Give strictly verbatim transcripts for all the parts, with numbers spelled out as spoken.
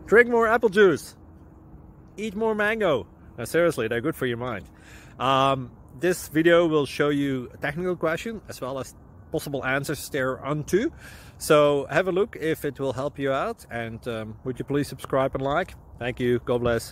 Drink more apple juice. Eat more mango. Now, seriously, they're good for your mind. Um, this video will show you a technical question as well as possible answers thereunto. So have a look if it will help you out, and um, would you please subscribe and like? Thank you. God bless.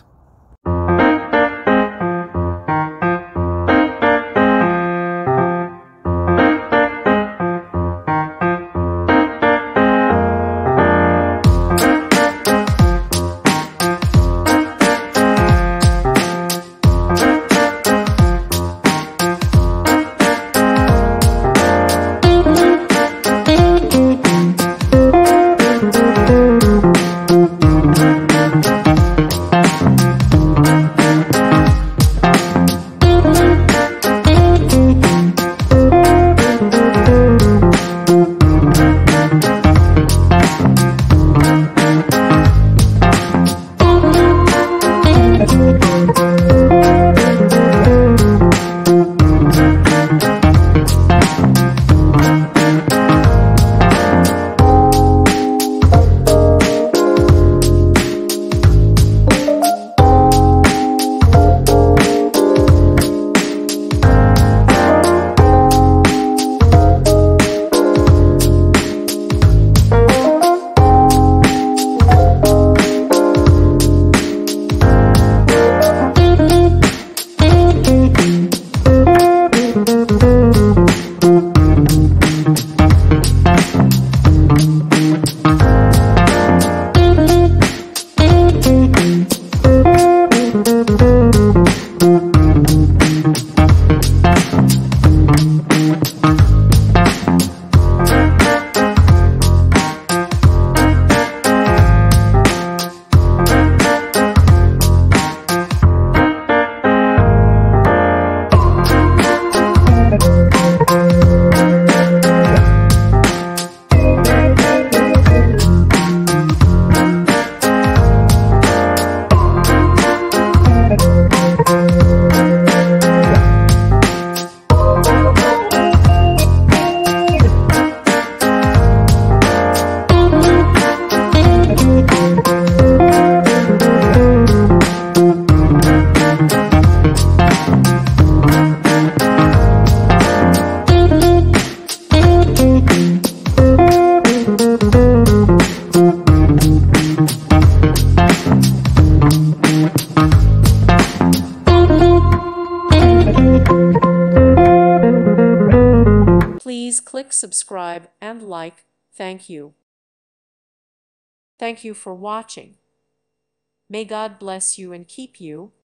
Please click subscribe and like. Thank you. Thank you for watching. May God bless you and keep you.